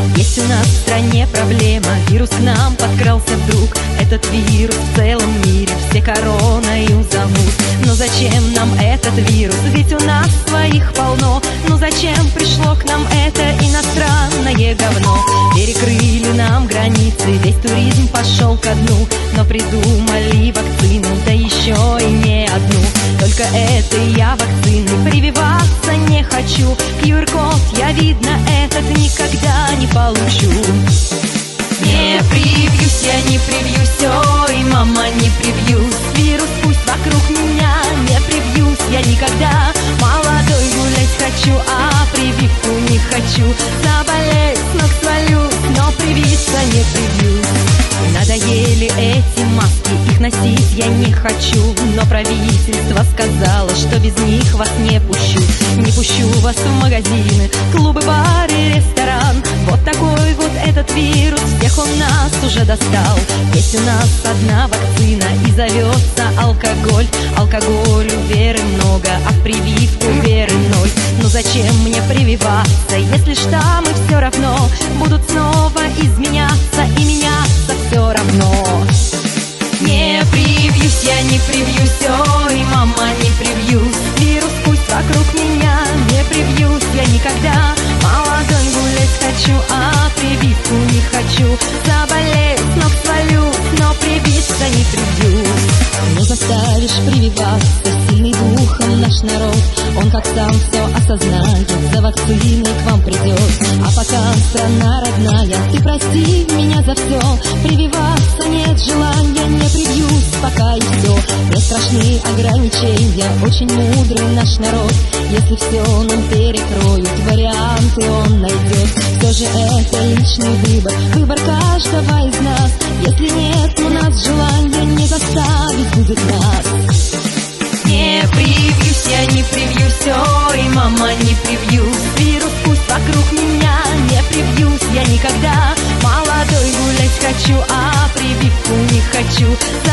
Есть у нас в стране проблема, вирус к нам подкрался вдруг. Этот вирус в целом мире все короною зовут. Но зачем нам этот вирус, ведь у нас своих полно. Но зачем пришло к нам это иностранное говно? Перекрыли нам границы, весь туризм пошел ко дну. Но придумали вакцину, да еще и не одну. Только этой я вакцины прививаться не хочу. QR-код я, видно, этот никогда не получу. Не привьюсь, я не привьюсь, ой, мама, не привьюсь. Вирус пусть вокруг меня, не привьюсь я никогда. Молодой гулять хочу, а прививку не хочу. Заболеть, с ног свалюсь, но привиться не привьюсь. Надоели эти маски, их носить я не хочу. Но правительство сказало, что без них вас не пущу. Не пущу вас в магазины, клубы, бары, ресторан. Вот такой вот этот вирус, всех он нас уже достал. Есть у нас одна вакцина и зовется алкоголь. Алкоголю веры много, а в прививку веры ноль. Но зачем мне прививаться, если штаммы все равно будут снова изменяться и меняться все равно? Не привьюсь, я не привьюсь, ой, мама, не привьюсь. Вирус пусть вокруг меня, не привьюсь я никогда. Молодой гулять хочу, а прививку не хочу. Заболеть, с ног свалюсь, но привиться не привьюсь. Не заставишь прививаться, сильный духом наш народ. Он как сам все осознает, за вакциной к вам придет. А пока страна родная, ты прости меня за все. Прививаться нет желания, не привьюсь пока и все. Не страшны ограничения, очень мудрый наш народ. Если все нам перекроют, варианты он найдет. Все же это личный выбор, выбор каждого из нас. Если нет у нас желания, не заставить будет нас. Не привьюсь, я не привьюсь, ой, мама, не привьюсь. Вирус пусть вокруг меня, не привьюсь я никогда. Молодой гулять хочу, а прививку не хочу.